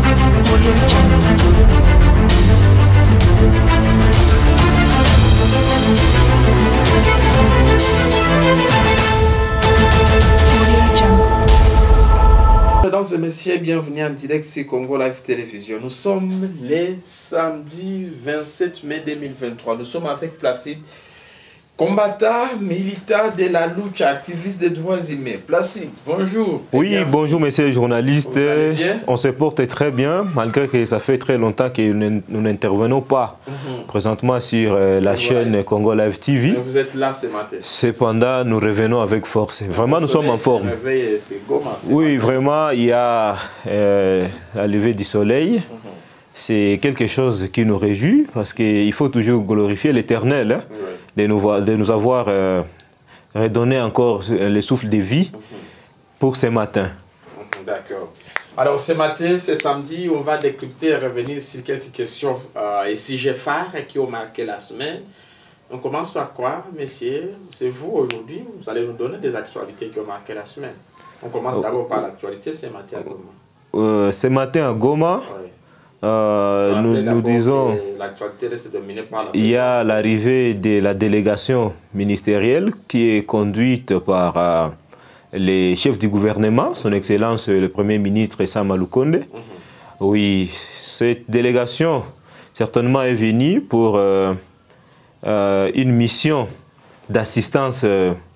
Mesdames et messieurs, bienvenue en direct sur Congo Live Télévision. Nous sommes le samedi 27 mai 2023. Nous sommes avec Placide, combattant, militant de la lutte, activiste des droits humains. Placide, bonjour. Oui, bonjour messieurs les journalistes. Vous allez bien? On se porte très bien, malgré que ça fait très longtemps que nous n'intervenons pas présentement sur la chaîne Congo Live TV. Mais vous êtes là ce matin. Cependant, nous revenons avec force. Vraiment, nous sommes en forme. Oui, vraiment, il y a la levée du soleil. C'est quelque chose qui nous réjouit parce qu'il faut toujours glorifier l'Éternel, hein, de nous avoir redonné encore le souffle de vie pour ce matin. D'accord. Alors ce matin, ce samedi, on va décrypter et revenir sur quelques questions et sujets phares qui ont marqué la semaine. On commence par quoi, messieurs? C'est vous aujourd'hui, vous allez nous donner des actualités qui ont marqué la semaine. On commence d'abord par l'actualité ce matin à Goma. Ce matin à Goma, nous disons il y a l'arrivée de la délégation ministérielle qui est conduite par les chefs du gouvernement, son Excellence le Premier ministre Sama Lukonde. Oui, cette délégation certainement est venue pour une mission d'assistance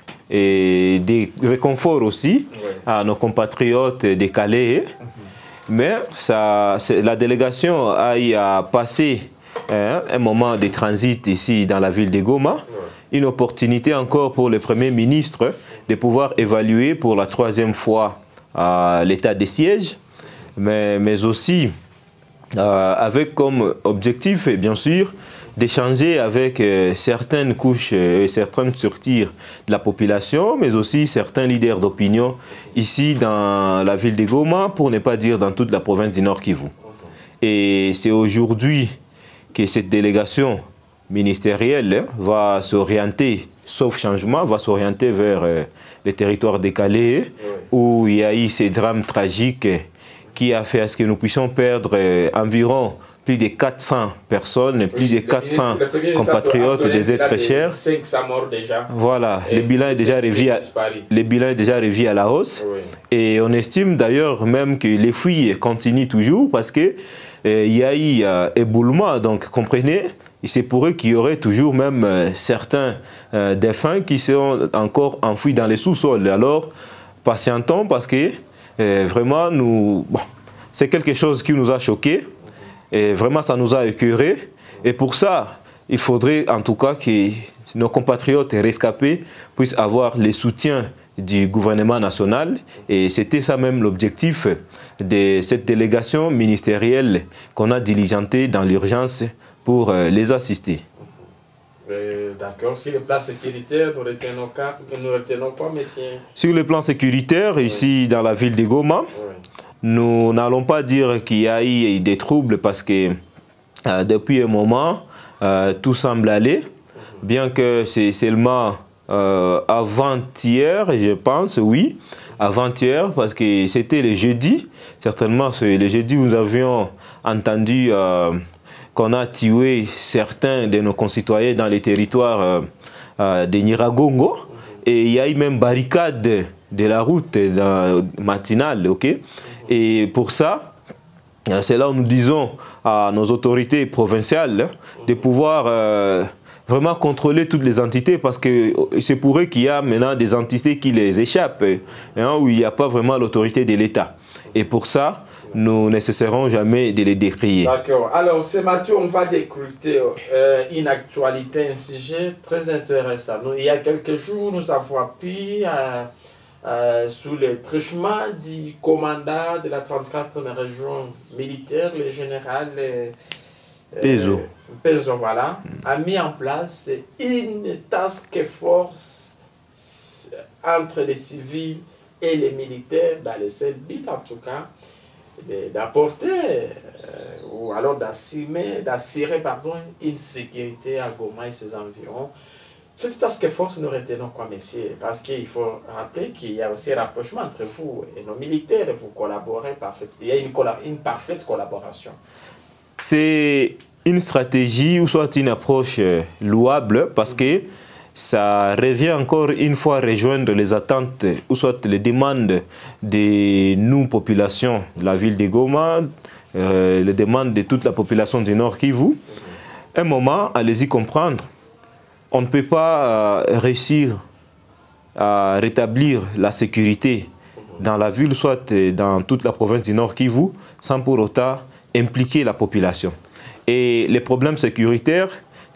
et de réconfort aussi à nos compatriotes décalés. Mais la délégation a passé un moment de transit ici dans la ville de Goma. Une opportunité encore pour le Premier ministre de pouvoir évaluer pour la 3e fois l'état des sièges, mais aussi avec comme objectif, bien sûr, d'échanger avec certaines couches et certaines structures de la population, mais aussi certains leaders d'opinion ici dans la ville de Goma, pour ne pas dire dans toute la province du Nord Kivu. Et c'est aujourd'hui que cette délégation ministérielle va s'orienter, sauf changement, va s'orienter vers les territoires décalés, où il y a eu ces drames tragiques qui a fait à ce que nous puissions perdre environ plus de 400 personnes, plus de 400 compatriotes, des êtres chers. 500 morts déjà. Voilà, le bilan est déjà revu à la hausse. Et on estime d'ailleurs même que les fouilles continuent toujours parce qu'il y a eu éboulement. Donc comprenez, c'est pour eux qu'il y aurait toujours même certains défunts qui sont encore enfouis dans les sous-sols. Alors patientons parce que vraiment, c'est quelque chose qui nous a choqués. Et vraiment, ça nous a écœurés. Et pour ça, il faudrait en tout cas que nos compatriotes rescapés puissent avoir le soutien du gouvernement national. Et c'était ça même l'objectif de cette délégation ministérielle qu'on a diligentée dans l'urgence pour les assister. D'accord. Sur le plan sécuritaire, nous retenons quoi, messieurs? Sur le plan sécuritaire, ici dans la ville de Goma, nous n'allons pas dire qu'il y a eu des troubles parce que depuis un moment, tout semble aller, bien que c'est seulement avant-hier, je pense, oui, avant-hier, parce que c'était le jeudi, certainement le jeudi nous avions entendu qu'on a tué certains de nos concitoyens dans les territoires de Nyiragongo, et il y a eu même barricade de la route matinale, ok? Et pour ça, c'est là où nous disons à nos autorités provinciales de pouvoir vraiment contrôler toutes les entités parce que c'est pour eux qu'il y a maintenant des entités qui les échappent, où il n'y a pas vraiment l'autorité de l'État. Et pour ça, nous ne cesserons jamais de les décrier. D'accord. Alors, ce matin, on va décrypter une actualité, un sujet très intéressant. Il y a quelques jours, nous avons appris sous le truchement du commandant de la 34e région militaire, le général Pezo. Pezo, voilà, a mis en place une task force entre les civils et les militaires dans le seul but, en tout cas, d'apporter ou alors d'assurer une sécurité à Goma et ses environs. Cette task force, nous retenons quoi, messieurs? Parce qu'il faut rappeler qu'il y a aussi un rapprochement entre vous et nos militaires. Vous collaborez parfaitement. Il y a une parfaite collaboration. C'est une stratégie ou soit une approche louable parce que ça revient encore une fois à rejoindre les attentes ou soit les demandes de nous, population de la ville de Goma, les demandes de toute la population du Nord Kivu. Un moment, allez-y comprendre, on ne peut pas réussir à rétablir la sécurité dans la ville, soit dans toute la province du Nord Kivu, sans pour autant impliquer la population. Et les problèmes sécuritaires,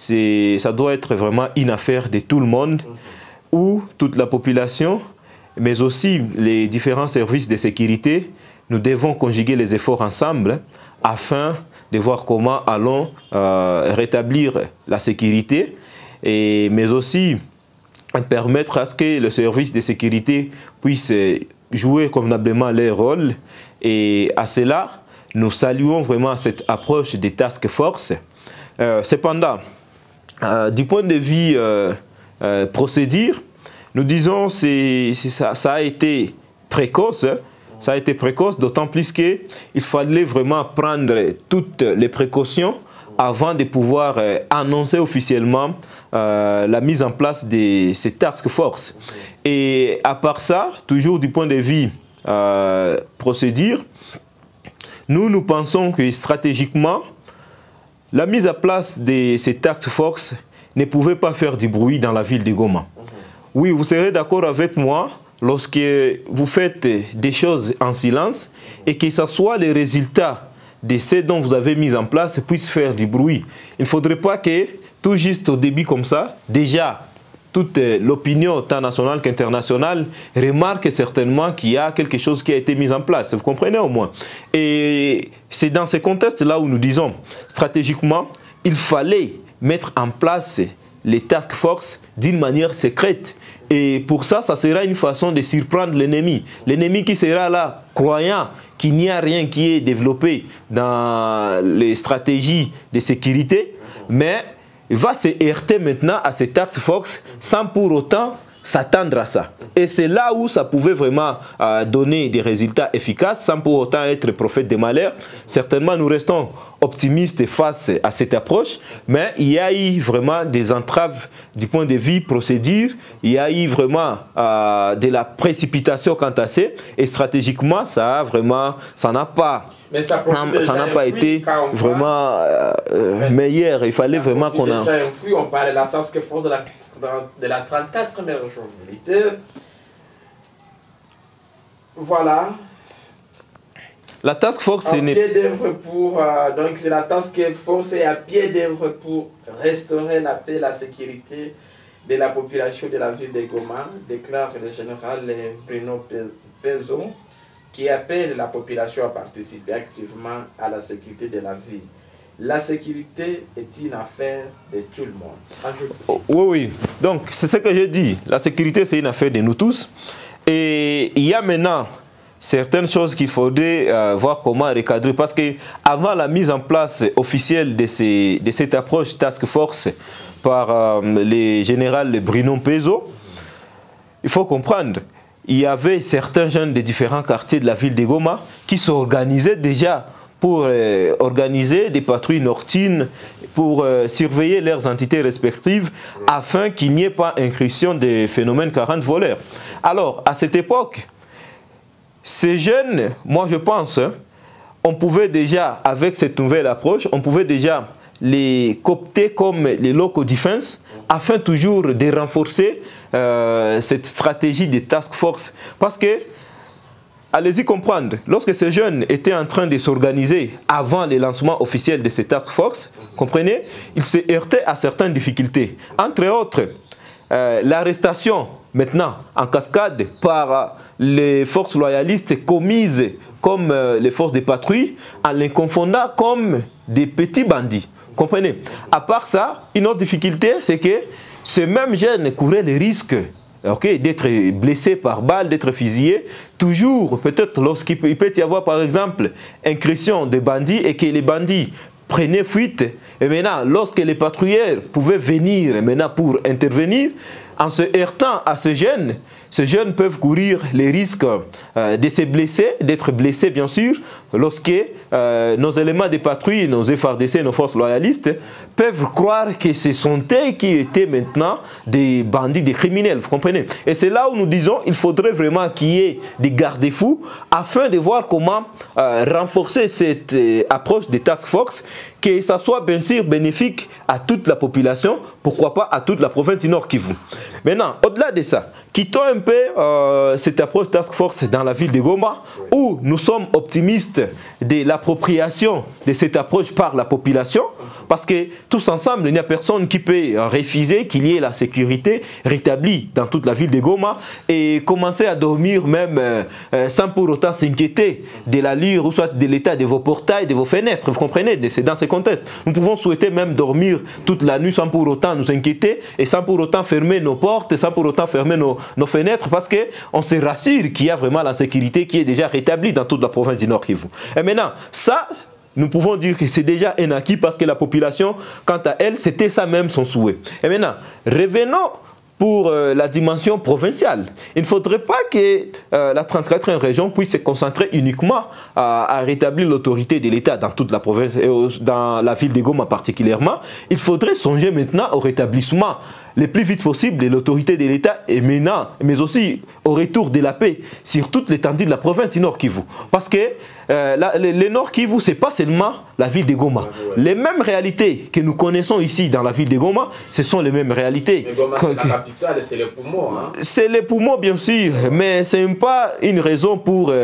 ça doit être vraiment une affaire de tout le monde, où toute la population, mais aussi les différents services de sécurité, nous devons conjuguer les efforts ensemble afin de voir comment allons rétablir la sécurité, mais aussi permettre à ce que le service de sécurité puisse jouer convenablement leur rôle. Et à cela, nous saluons vraiment cette approche des task force. Cependant, du point de vue procédure, nous disons que ça a été précoce. Ça a été précoce, d'autant plus qu'il fallait vraiment prendre toutes les précautions avant de pouvoir annoncer officiellement la mise en place de ces task force. Et à part ça, toujours du point de vue procédure, nous pensons que stratégiquement, la mise en place de ces task force ne pouvait pas faire du bruit dans la ville de Goma. Oui, vous serez d'accord avec moi lorsque vous faites des choses en silence et que ce soit les résultats de ce dont vous avez mis en place puissent faire du bruit. Il ne faudrait pas que, tout juste au début comme ça, déjà, toute l'opinion, tant nationale qu'internationale, remarque certainement qu'il y a quelque chose qui a été mis en place. Vous comprenez au moins? Et c'est dans ce contexte-là où nous disons, stratégiquement, il fallait mettre en place les task force d'une manière secrète. Et pour ça, ça sera une façon de surprendre l'ennemi. L'ennemi qui sera là, croyant qu'il n'y a rien qui est développé dans les stratégies de sécurité, mais va se heurter maintenant à ces task force sans pour autant s'attendre à ça. Et c'est là où ça pouvait vraiment donner des résultats efficaces sans pour autant être prophète des malheurs. Certainement, nous restons optimistes face à cette approche, mais il y a eu vraiment des entraves du point de vue procédure, il y a eu vraiment de la précipitation quant à ça, et stratégiquement, ça n'a pas été vraiment meilleur. Il fallait vraiment qu'on a... On parle de la task force de la 34e région militaire. Voilà. La task force, c'est donc c'est la task force est à pied d'œuvre pour restaurer la paix et la sécurité de la population de la ville de Goma, déclare le général Bruno Pezo, qui appelle la population à participer activement à la sécurité de la ville. La sécurité est une affaire de tout le monde. Oui. Donc, c'est ce que je dis. La sécurité, c'est une affaire de nous tous. Et il y a maintenant certaines choses qu'il faudrait voir comment recadrer. Parce qu'avant la mise en place officielle de cette approche task force par le général Bruno Pezo, il faut comprendre, il y avait certains jeunes des différents quartiers de la ville de Goma qui s'organisaient déjà pour organiser des patrouilles nocturnes, pour surveiller leurs entités respectives, afin qu'il n'y ait pas incursion des phénomènes 40 voleurs. Alors, à cette époque, ces jeunes, moi je pense, on pouvait déjà, avec cette nouvelle approche, on pouvait déjà les coopter comme les local defense, afin toujours de renforcer cette stratégie des task force. Parce que, allez-y comprendre, lorsque ces jeunes étaient en train de s'organiser avant le lancement officiel de ces task force, comprenez, ils se heurtaient à certaines difficultés. Entre autres, l'arrestation maintenant en cascade par les forces loyalistes commises comme les forces de patrouille en les confondant comme des petits bandits. Comprenez? À part ça, une autre difficulté, c'est que ces mêmes jeunes couraient le risque d'être blessés par balle, d'être fusillés, toujours, peut-être lorsqu'il peut y avoir par exemple incursion de bandits et que les bandits prenaient fuite. Et maintenant, lorsque les patrouilleurs pouvaient venir maintenant pour intervenir, en se heurtant à ces jeunes peuvent courir les risques de se blesser, d'être blessés bien sûr, lorsque nos éléments de patrouille, nos FARDC, nos forces loyalistes, peuvent croire que ce sont eux qui étaient maintenant des bandits, des criminels, vous comprenez? Et c'est là où nous disons qu'il faudrait vraiment qu'il y ait des garde-fous afin de voir comment renforcer cette approche des task force, que ça soit bien sûr bénéfique à toute la population, pourquoi pas à toute la province du Nord Kivu. Maintenant, au-delà de ça, quittons un peu cette approche task force dans la ville de Goma, où nous sommes optimistes de l'appropriation de cette approche par la population, parce que tous ensemble, il n'y a personne qui peut refuser qu'il y ait la sécurité rétablie dans toute la ville de Goma et commencer à dormir même sans pour autant s'inquiéter de l'allure ou soit de l'état de vos portails, de vos fenêtres. Vous comprenez? C'est dans ce contexte. Nous pouvons souhaiter même dormir toute la nuit sans pour autant nous inquiéter et sans pour autant fermer nos portes, sans pour autant fermer nos fenêtres, parce qu'on se rassure qu'il y a vraiment la sécurité qui est déjà rétablie dans toute la province du Nord Kivu. Et maintenant, ça, nous pouvons dire que c'est déjà un acquis parce que la population, quant à elle, c'était ça même son souhait. Et maintenant, revenons pour la dimension provinciale. Il ne faudrait pas que la 34e région puisse se concentrer uniquement à rétablir l'autorité de l'État dans toute la province et dans la ville de Goma particulièrement. Il faudrait songer maintenant au rétablissement le plus vite possible de l'autorité de l'État et maintenant, mais aussi au retour de la paix sur toute l'étendue de la province du Nord Kivu. Parce que le Nord Kivu, ce n'est pas seulement la ville de Goma. Les mêmes réalités que nous connaissons ici dans la ville de Goma, ce sont les mêmes réalités. Mais Goma, c'est la capitale, c'est les poumons. Hein? C'est les poumons, bien sûr, mais ce n'est pas une raison pour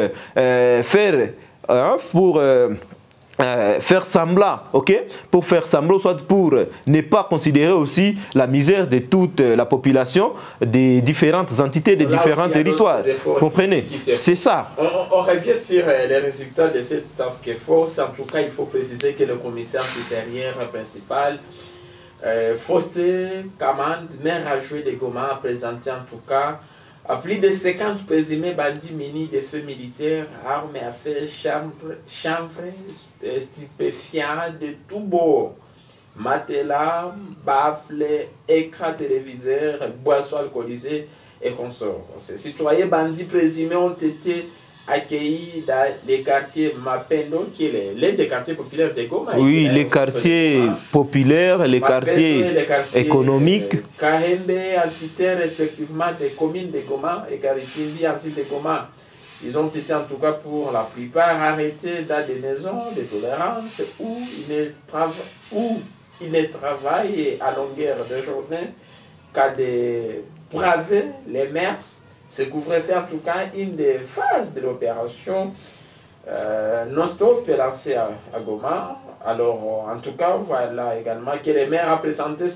faire semblant, ok? Pour faire semblant, soit pour ne pas considérer aussi la misère de toute la population des différentes entités, des différents territoires. Vous comprenez? C'est ça. On revient sur les résultats de cette task force. En tout cas, il faut préciser que le commissaire supérieur principal, Faustin Kamand, maire adjoint de Goma, a présenté en tout cas à plus de 50 présumés bandits munis de feux militaires, armes à feu, chanvre, stupéfiants de tout bord, matelas, baffles, écrans téléviseurs, boissons alcoolisées et consorts. Ces citoyens bandits présumés ont été accueillis dans les quartiers Mapendo, qui est l'un des quartiers populaires de Goma. Oui, les quartiers populaires, les quartiers économiques. Kahembe, entité respectivement des communes de Goma et Karisimbi, entité de Goma. Ils ont été en tout cas pour la plupart arrêtés dans des maisons de tolérance où ils ne travaillent à longueur de journée qu'à des braver les mers. Ce couvrait faire en tout cas une des phases de l'opération non-stop lancée à Goma. Alors, en tout cas, voilà également que les maires ont présenté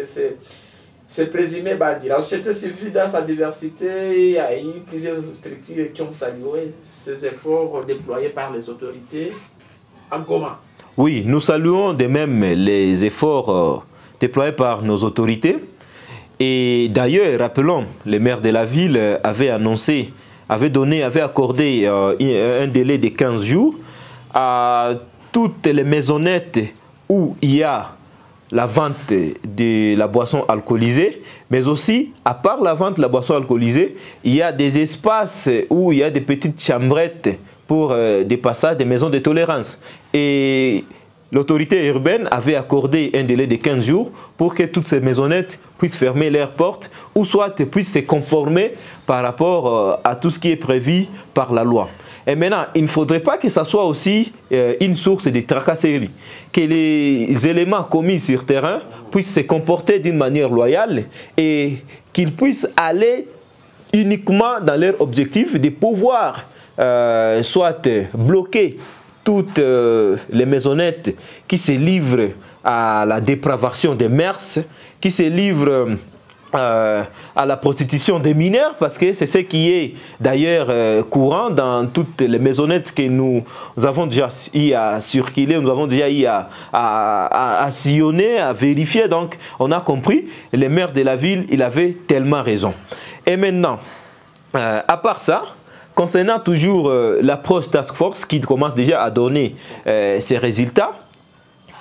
ces présumés bandits. La société civile, dans sa diversité, il y a eu plusieurs structures qui ont salué ces efforts déployés par les autorités à Goma. Oui, nous saluons de même les efforts déployés par nos autorités. Et d'ailleurs, rappelons, le maire de la ville avait annoncé, avait accordé un délai de 15 jours à toutes les maisonnettes où il y a la vente de la boisson alcoolisée, mais aussi, à part la vente de la boisson alcoolisée, il y a des espaces où il y a des petites chambrettes pour des passages des maisons de tolérance. Et l'autorité urbaine avait accordé un délai de 15 jours pour que toutes ces maisonnettes puissent fermer leurs portes ou soit puissent se conformer par rapport à tout ce qui est prévu par la loi. Et maintenant, il ne faudrait pas que ça soit aussi une source de tracasserie, que les éléments commis sur terrain puissent se comporter d'une manière loyale et qu'ils puissent aller uniquement dans leur objectif de pouvoir soit bloquer toutes les maisonnettes qui se livrent à la dépravation des mœurs, qui se livrent à la prostitution des mineurs, parce que c'est ce qui est d'ailleurs courant dans toutes les maisonnettes que nous avons déjà eu à circuler, nous avons déjà eu à sillonner, à vérifier. Donc on a compris, le maire de la ville, il avait tellement raison. Et maintenant, à part ça, concernant toujours l'approche task force qui commence déjà à donner ses résultats,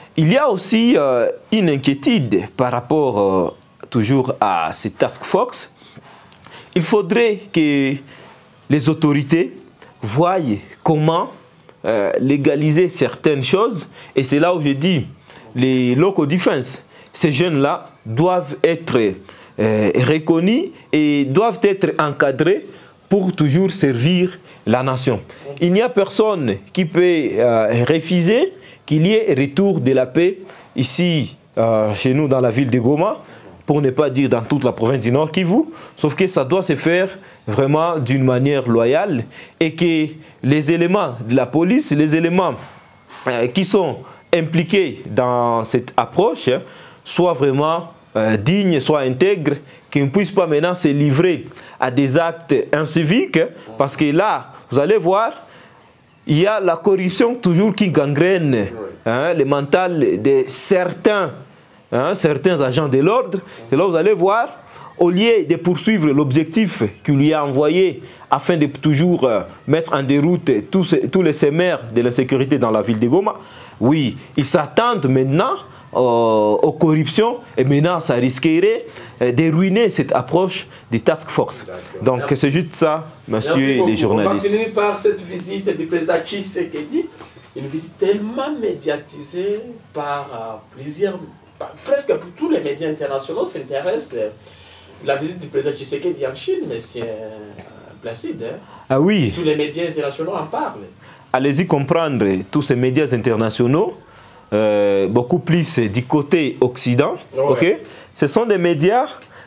il y a aussi une inquiétude par rapport toujours à ces task force. Il faudrait que les autorités voient comment légaliser certaines choses. Et c'est là où je dis, les local defense, ces jeunes-là doivent être reconnus et doivent être encadrés pour toujours servir la nation. Il n'y a personne qui peut refuser qu'il y ait retour de la paix ici, chez nous, dans la ville de Goma, pour ne pas dire dans toute la province du Nord Kivu, sauf que ça doit se faire vraiment d'une manière loyale et que les éléments de la police, les éléments qui sont impliqués dans cette approche soient vraiment dignes, soient intègres, qu'ils ne puissent pas maintenant se livrer à des actes inciviques, parce que là, vous allez voir, il y a la corruption toujours qui gangrène le mental de certains agents de l'ordre. Et là, vous allez voir, au lieu de poursuivre l'objectif qu'il lui a envoyé afin de toujours mettre en déroute tous les sémères de l'insécurité dans la ville de Goma, oui, ils s'attendent maintenant aux corruptions et maintenant ça risquerait de ruiner cette approche des task force. Donc c'est juste ça, monsieur les journalistes. On va finir par cette visite du président Tshisekedi, une visite tellement médiatisée par presque tous les médias internationaux s'intéressent à la visite du président Tshisekedi en Chine, monsieur Placide. Ah oui. Tous les médias internationaux en parlent. Allez-y comprendre, tous ces médias internationaux, beaucoup plus du côté occident, okay? Ce sont des médias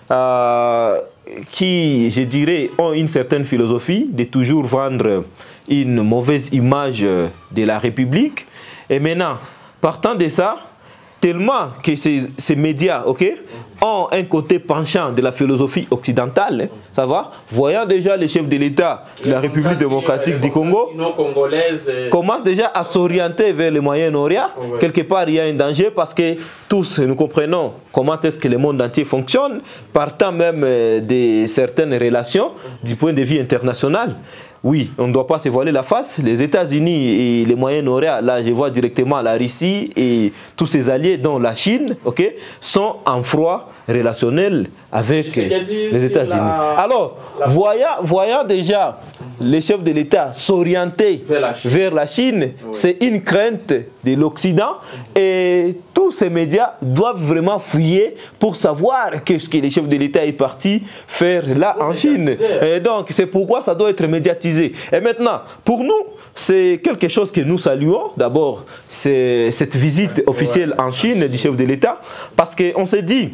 qui, je dirais, ont une certaine philosophie de toujours vendre une mauvaise image de la République. Et maintenant, partant de ça, tellement que ces médias ont un côté penchant de la philosophie occidentale, ça va, voyant déjà les chefs de l'État de la République démocratique du Congo commencent déjà à s'orienter vers le Moyen-Orient. Quelque part, il y a un danger parce que tous nous comprenons comment est-ce que le monde entier fonctionne, partant même de certaines relations du point de vue international. Oui, on ne doit pas se voiler la face. Les États-Unis et les Moyen-Orient, là je vois directement la Russie et tous ses alliés, dont la Chine, sont en froid relationnel avec les États-Unis. Alors, voyant déjà les chefs de l'État s'orienter vers la Chine, c'est une crainte de l'Occident et tous ces médias doivent vraiment fouiller pour savoir qu'est-ce que les chefs de l'État est parti faire là en Chine. Et donc, c'est pourquoi ça doit être médiatisé. Et maintenant, pour nous, c'est quelque chose que nous saluons. D'abord, c'est cette visite officielle en Chine du chef de l'État, parce qu'on s'est dit,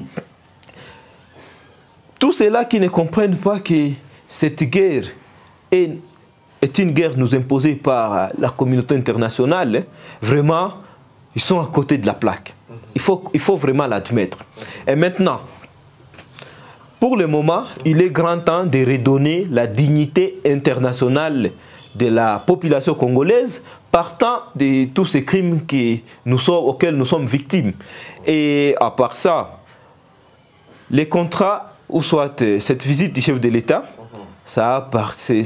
tous ceux-là qui ne comprennent pas que cette guerre est une guerre nous imposée par la communauté internationale, vraiment, ils sont à côté de la plaque. Il faut vraiment l'admettre. Et maintenant, pour le moment, il est grand temps de redonner la dignité internationale de la population congolaise partant de tous ces crimes auxquels nous sommes victimes. Et à part ça, les contrats, ou soit cette visite du chef de l'État, c'est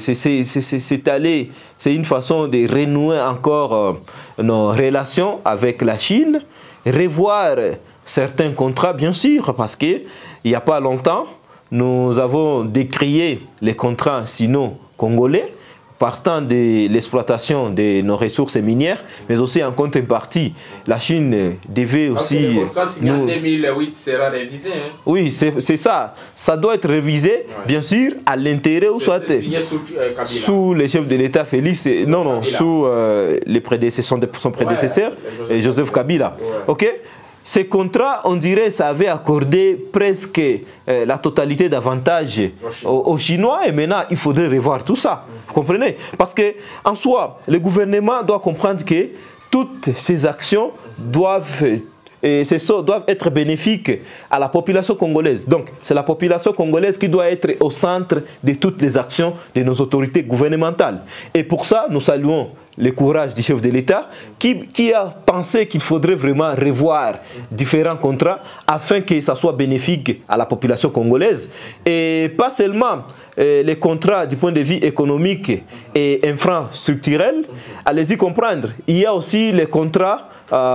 une façon de renouer encore nos relations avec la Chine, revoir certains contrats bien sûr, parce qu'il n'y a pas longtemps, nous avons décrié les contrats sino-congolais, partant de l'exploitation de nos ressources minières, mais aussi en contrepartie, la Chine devait aussi... Le contrat signé en 2008 sera révisé. Hein? Oui, c'est ça. Ça doit être révisé, bien sûr, à l'intérêt ou soit sous les chefs de l'État Félix, sous son prédécesseur, Joseph Kabila. Ok. Ces contrats, on dirait, ça avait accordé presque la totalité d'avantages aux Chinois et maintenant, il faudrait revoir tout ça. Vous comprenez? Parce qu'en soi, le gouvernement doit comprendre que toutes ces actions doivent être bénéfiques à la population congolaise. Donc, c'est la population congolaise qui doit être au centre de toutes les actions de nos autorités gouvernementales. Et pour ça, nous saluons le courage du chef de l'État qui a pensé qu'il faudrait vraiment revoir différents contrats afin que ça soit bénéfique à la population congolaise. Et pas seulement les contrats du point de vue économique et infrastructurel, allez-y comprendre, il y a aussi les contrats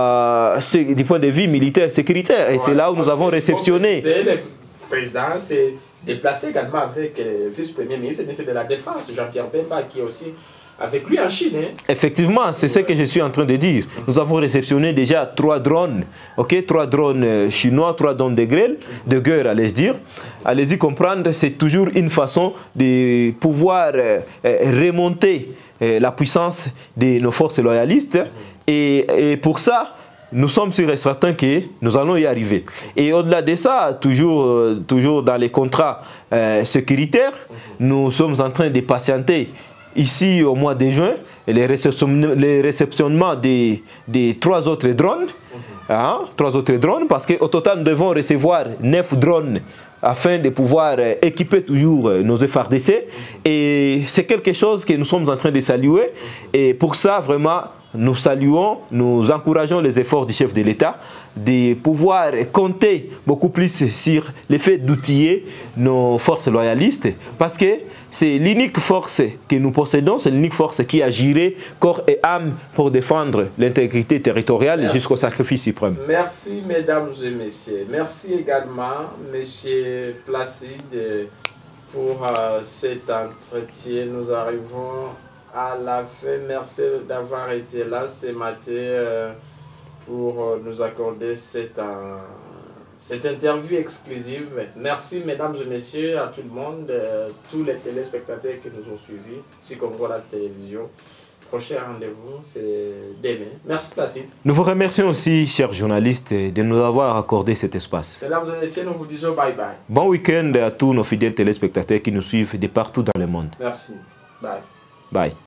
du point de vue militaire sécuritaire. Et c'est là où nous avons réceptionné. Le président s'est déplacé également avec le vice-premier ministre de la Défense, Jean-Pierre Bemba, qui est aussi avec lui en Chine. Effectivement, c'est ce que je suis en train de dire. Nous avons réceptionné déjà 3 drones, 3 drones chinois, 3 drones de guerre, allez-y dire. Allez-y comprendre, c'est toujours une façon de pouvoir remonter la puissance de nos forces loyalistes. Et pour ça, nous sommes sûrs et certains que nous allons y arriver. Et au-delà de ça, toujours dans les contrats sécuritaires, nous sommes en train de patienter ici au mois de juin les réceptionnements des 3 autres drones. 3 autres drones, parce qu'au total, nous devons recevoir 9 drones afin de pouvoir équiper toujours nos FARDC. Et c'est quelque chose que nous sommes en train de saluer. Et pour ça, vraiment, nous saluons, nous encourageons les efforts du chef de l'État de pouvoir compter beaucoup plus sur le fait d'outiller nos forces loyalistes, parce que c'est l'unique force que nous possédons, c'est l'unique force qui agirait corps et âme pour défendre l'intégrité territoriale jusqu'au sacrifice suprême. Merci mesdames et messieurs. Merci également monsieur Placide pour cet entretien. Nous arrivons à la fin. Merci d'avoir été là ce matin pour nous accorder cette interview exclusive. Merci mesdames et messieurs, à tout le monde, tous les téléspectateurs qui nous ont suivis sur Congo Live Télévision. Prochain rendez-vous, c'est demain. Merci Placide. Nous vous remercions aussi, chers journalistes, de nous avoir accordé cet espace. Mesdames et messieurs, nous vous disons bye bye. Bon week-end à tous nos fidèles téléspectateurs qui nous suivent de partout dans le monde. Merci. Bye. Bye.